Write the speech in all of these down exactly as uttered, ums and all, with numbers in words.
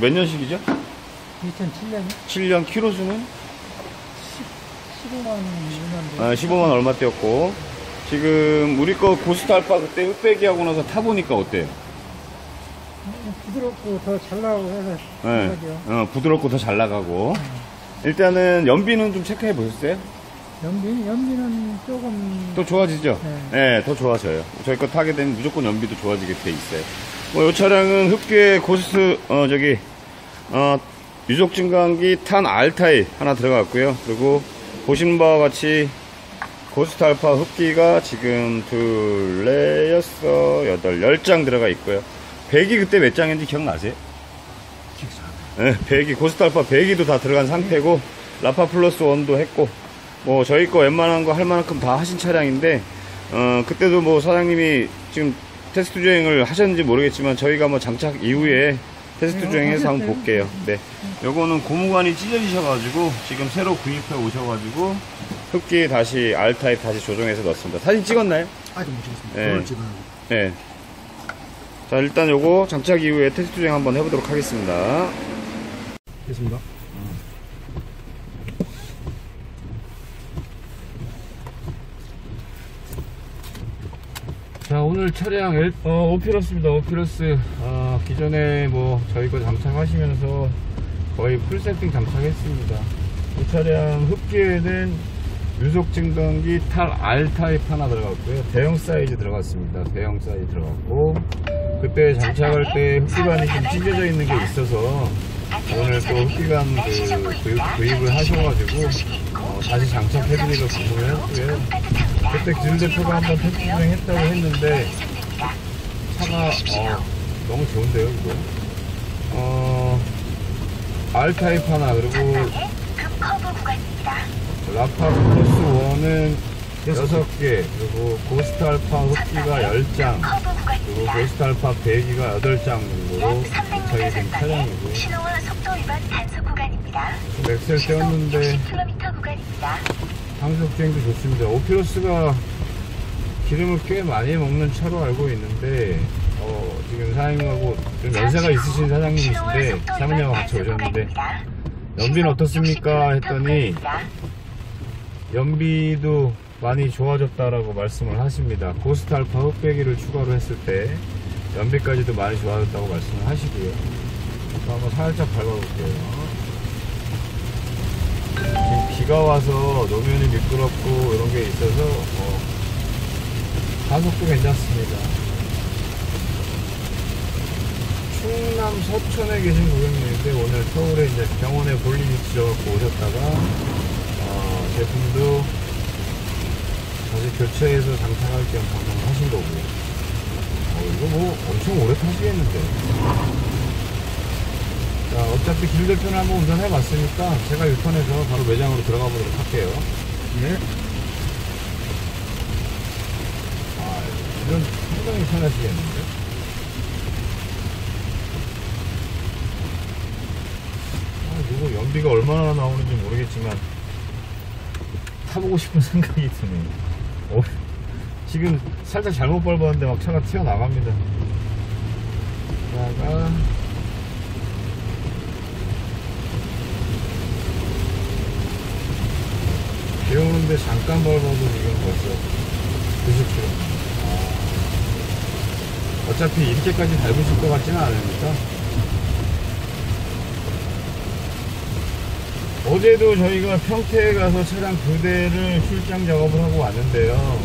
몇 년식이죠? 이천칠 년이요? 칠 년 키로수는? 십오만 얼마인데. 아, 십오만 얼마 떼었고. 지금 우리 거 고스트 알파 그때 흑배기 하고 나서 타보니까 어때요? 부드럽고 더 잘 나오고 해서. 네. 어, 부드럽고 더 잘 나가고. 음. 일단은 연비는 좀 체크해 보셨어요? 연비? 연비는 조금. 또 좋아지죠? 네. 네, 더 좋아져요. 저희 거 타게 되면 무조건 연비도 좋아지게 돼 있어요. 뭐, 이 차량은 흑계 고스트, 어, 저기, 어, 유속 증강기 탄 R타입 하나 들어갔고요. 그리고 보시는 바와 같이 고스트 알파 흡기가 지금 둘, 넷, 여섯, 여덟, 열 장 들어가 있고요. 배기 그때 몇 장인지 기억나세요? 네, 배기, 고스트 알파 배기도 다 들어간 상태고, 라파 플러스 원도 했고, 뭐, 저희 거 웬만한 거 할 만큼 다 하신 차량인데, 어, 그때도 뭐 사장님이 지금 테스트 주행을 하셨는지 모르겠지만, 저희가 뭐 장착 이후에 테스트 주행해서 한번 볼게요. 네. 요거는 고무관이 찢어지셔가지고, 지금 새로 구입해 오셔가지고, 흡기 다시 R타입 다시 조정해서 넣었습니다. 사진 찍었나요? 아직 못 찍었습니다. 네. 그걸 찍어요. 네. 자, 일단 요거 장착 이후에 테스트 주행 한번 해보도록 하겠습니다. 됐습니다. 자, 오늘 차량 엘, 어, 오피러스입니다. 오피러스. 어, 기존에 뭐 저희 거 장착하시면서 거의 풀 세팅 장착했습니다. 이 차량 흡기에는 유속 증강기 탈 R타입 하나 들어갔고요. 대형 사이즈 들어갔습니다. 대형 사이즈 들어갔고, 그때 장착할 때 흡기관이 좀 찢어져 있는 게 있어서 오늘 또 흡기관 그 구입, 구입을 하셔가지고 어, 다시 장착해드리고 구입을 했고요. 그때 기준 대표가 한번 테스트 주행했다고 했는데 차가 어, 너무 좋은데요, 이거. 어, R타입 하나, 그리고 라파 플러스 원은 여섯 개, 그리고 고스트 알파 흡기가 열 장, 그리고 고스트 알파 배기가 여덟 장 정도로 장착이 된 차량이고요. 엑셀 떼었는데 항속 주행도 좋습니다. 오피러스가 기름을 꽤 많이 먹는 차로 알고 있는데, 어, 지금 사장님하고 좀 연세가 있으신 사장님이신데, 사모님하고 같이 오셨는데, 연비는 어떻습니까? 했더니, 연비도 많이 좋아졌다라고 말씀을 하십니다. 고스트 알파 흑배기를 추가로 했을 때 연비까지도 많이 좋아졌다고 말씀을 하시고요. 한번 살짝 밟아볼게요. 지금 비가 와서 노면이 미끄럽고 이런 게 있어서 어, 가속도 괜찮습니다. 충남 서천에 계신 고객님인데, 오늘 서울에 이제 병원에 볼일 있으셔서 오셨다가 제품도 다시 교체해서 장착할 겸 방문을 하신 거고요. 어, 이거 뭐 엄청 오래 타시겠는데. 자, 어차피 길 대표는 한번 운전해 봤으니까 제가 일 턴에서 바로 매장으로 들어가 보도록 할게요. 네. 아, 이건 상당히 편하시겠는데. 아, 이거 연비가 얼마나 나오는지 모르겠지만 타보고 싶은 생각이 드네요. 어, 지금 살짝 잘못 밟았는데 막 차가 튀어나갑니다. 자가 비 오는데 잠깐 밟아도 지금 벌써 구십 킬로미터. 아, 어차피 이렇게까지 밟으실 것 같지는 않으니까. 어제도 저희가 평택에 가서 차량 두 대를 출장 작업을 하고 왔는데요.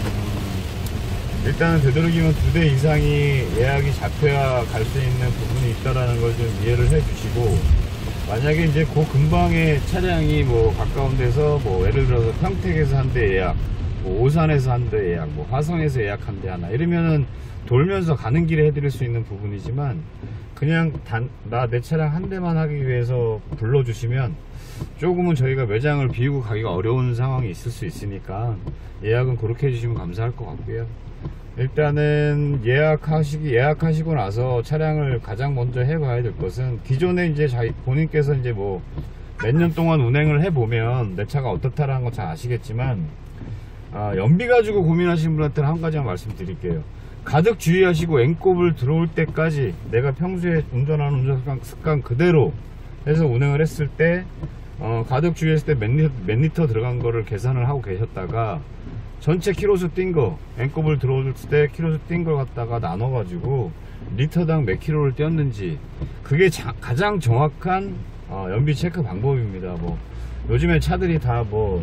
일단은 되도록이면 두 대 이상이 예약이 잡혀야 갈 수 있는 부분이 있다라는 걸 좀 이해를 해 주시고, 만약에 이제 그 근방에 차량이 뭐 가까운 데서 뭐 예를 들어서 평택에서 한 대 예약, 뭐 오산에서 한 대 예약, 뭐 화성에서 예약 한 대 하나, 이러면은 돌면서 가는 길에 해드릴 수 있는 부분이지만, 그냥 단, 나 내 차량 한 대만 하기 위해서 불러주시면 조금은 저희가 매장을 비우고 가기가 어려운 상황이 있을 수 있으니까 예약은 그렇게 해주시면 감사할 것 같고요. 일단은 예약하시기 예약하시고 나서 차량을 가장 먼저 해봐야 될 것은, 기존에 이제 자기 본인께서 이제 뭐 몇 년 동안 운행을 해보면 내 차가 어떻다라는 건 잘 아시겠지만, 아, 연비 가지고 고민하시는 분한테는 한 가지만 말씀드릴게요. 가득 주의하시고 N곱을 들어올 때까지 내가 평소에 운전하는 운전 습관, 습관 그대로 해서 운행을 했을 때 어, 가득 주의했을 때 몇 리터, 몇 리터 들어간 거를 계산을 하고 계셨다가 전체 키로수 뛴 거, N곱을 들어올 때 키로수 뛴 걸 갖다가 나눠가지고 리터당 몇 킬로를 뛰었는지, 그게 자, 가장 정확한 어, 연비 체크 방법입니다. 뭐 요즘에 차들이 다 뭐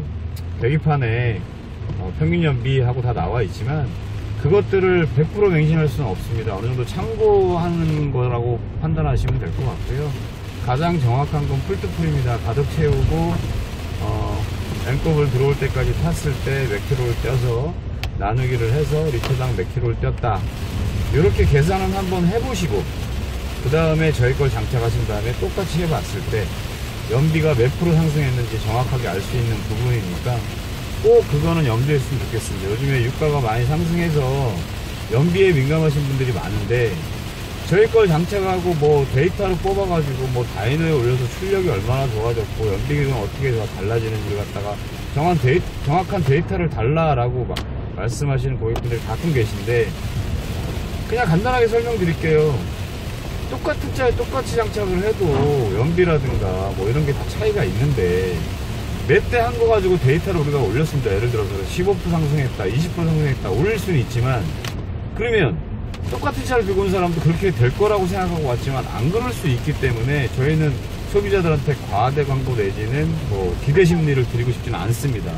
계기판에 어, 평균 연비하고 다 나와 있지만 그것들을 백 퍼센트 맹신할 수는 없습니다. 어느 정도 참고하는 거라고 판단하시면 될 것 같고요. 가장 정확한 건 풀트풀입니다. 가득 채우고 어, N곱을 들어올 때까지 탔을 때 몇 킬로를 떼서 나누기를 해서 리터당 몇 킬로를 뗐다, 이렇게 계산은 한번 해보시고 그 다음에 저희 걸 장착하신 다음에 똑같이 해봤을 때 연비가 몇 프로 상승했는지 정확하게 알 수 있는 부분이니까 꼭 그거는 염두에 했으면 좋겠습니다. 요즘에 유가가 많이 상승해서 연비에 민감하신 분들이 많은데 저희 걸 장착하고 뭐 데이터를 뽑아가지고 뭐 다이너에 올려서 출력이 얼마나 좋아졌고 연비가 어떻게 달라지는지를 갖다가 정한 데이, 정확한 데이터를 달라라고 막 말씀하시는 고객분들이 가끔 계신데, 그냥 간단하게 설명드릴게요. 똑같은 차에 똑같이 장착을 해도 연비라든가 뭐 이런 게 다 차이가 있는데 몇 대 한 거 가지고 데이터를 우리가 올렸습니다. 예를 들어서 십오 퍼센트 상승했다, 이십 퍼센트 상승했다 올릴 수는 있지만, 그러면 똑같은 차를 들고 온 사람도 그렇게 될 거라고 생각하고 왔지만 안 그럴 수 있기 때문에 저희는 소비자들한테 과대 광고 내지는 뭐 기대 심리를 드리고 싶지는 않습니다.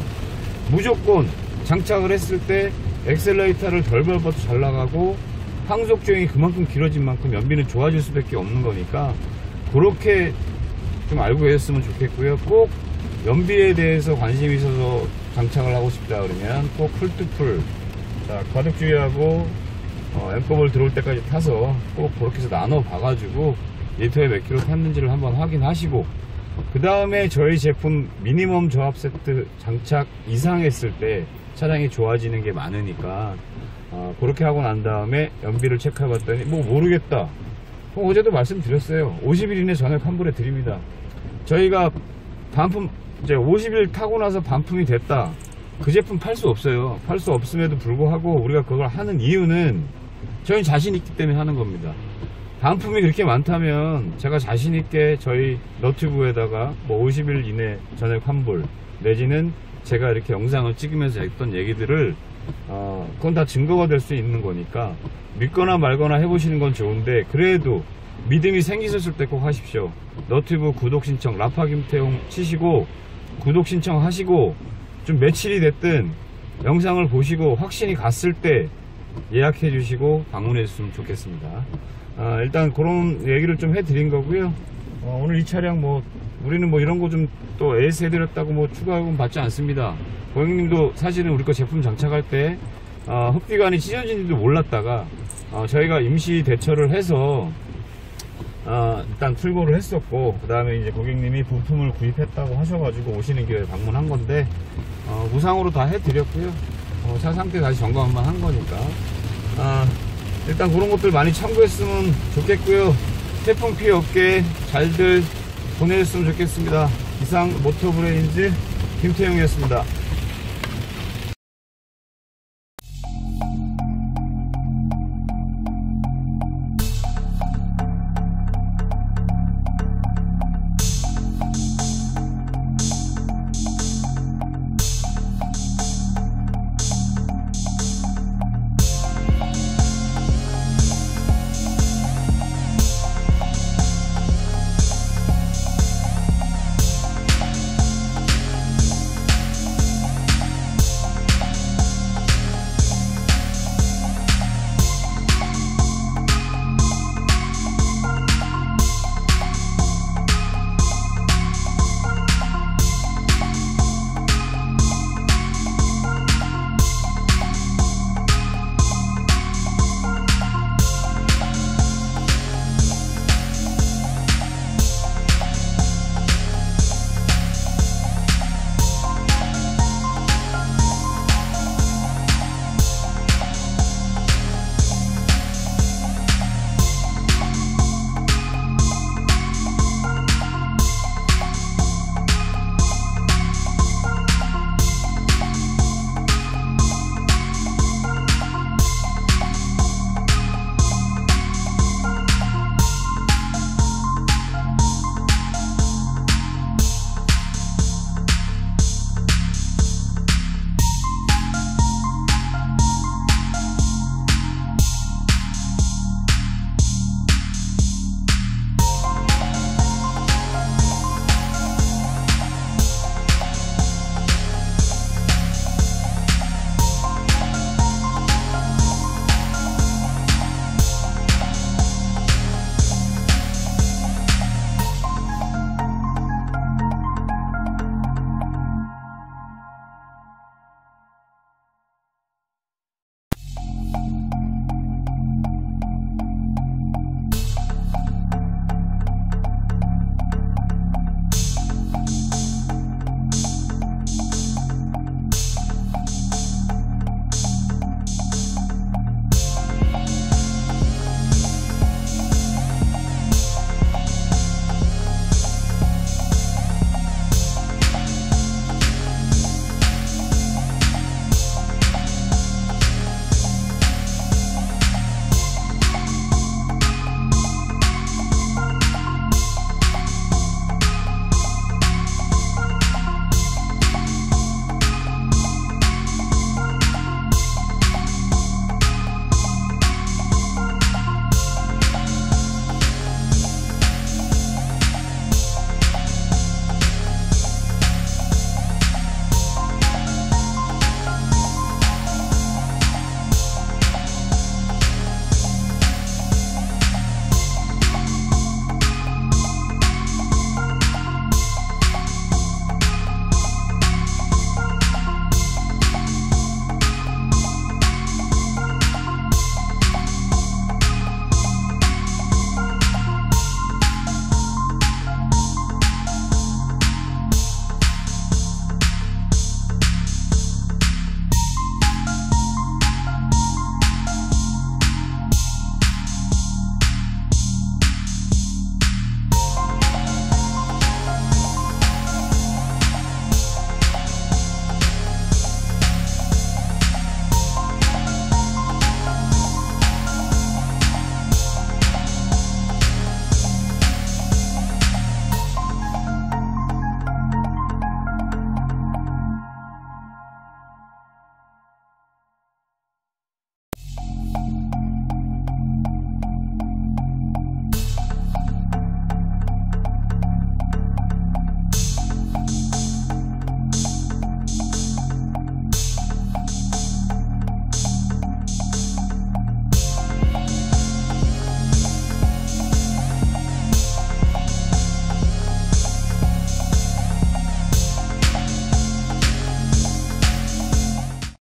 무조건 장착을 했을 때 엑셀레이터를 덜 밟아도 잘 나가고 항속 주행이 그만큼 길어진 만큼 연비는 좋아질 수밖에 없는 거니까 그렇게 좀 알고 계셨으면 좋겠고요. 꼭 연비에 대해서 관심이 있어서 장착을 하고 싶다 그러면 꼭 풀투풀, 자, 가득 주의하고 어, N곱을 들어올 때까지 타서 꼭 그렇게 해서 나눠 봐가지고 리터에 몇 킬로 탔는지를 한번 확인하시고, 그 다음에 저희 제품 미니멈 조합 세트 장착 이상 했을 때 차량이 좋아지는 게 많으니까 어, 그렇게 하고 난 다음에 연비를 체크해 봤더니 뭐 모르겠다, 그럼 어제도 말씀드렸어요. 오십 일 이내 전액 환불해 드립니다. 저희가 반품 이제 오십 일 타고 나서 반품이 됐다, 그 제품 팔 수 없어요. 팔 수 없음에도 불구하고 우리가 그걸 하는 이유는 저희는 자신 있기 때문에 하는 겁니다. 반품이 그렇게 많다면 제가 자신 있게 저희 너튜브에다가 뭐 오십 일 이내 전액 환불 내지는 제가 이렇게 영상을 찍으면서 했던 얘기들을 어, 그건 다 증거가 될 수 있는 거니까 믿거나 말거나 해보시는 건 좋은데, 그래도 믿음이 생기셨을 때 꼭 하십시오. 너튜브 구독 신청 라파 김태용 치시고 구독 신청하시고 좀 며칠이 됐든 영상을 보시고 확신이 갔을 때 예약해 주시고 방문해 주시면 좋겠습니다. 아, 일단 그런 얘기를 좀 해드린 거고요. 어, 오늘 이 차량 뭐 우리는 뭐 이런 거 좀 또 에이에스 해드렸다고 뭐 추가요금 받지 않습니다. 고객님도 사실은 우리 거 제품 장착할 때 어, 흡기관이 찢어진지도 몰랐다가 어, 저희가 임시 대처를 해서 어, 일단 출고를 했었고, 그 다음에 이제 고객님이 부품을 구입했다고 하셔가지고 오시는 길에 방문한 건데 어, 무상으로 다 해드렸고요. 어, 차 상태 다시 점검 한번 한 거니까 아, 일단 그런 것들 많이 참고했으면 좋겠고요. 태풍 피해 없게 잘들 보내셨으면 좋겠습니다. 이상 모터브레인즈 김태용이었습니다.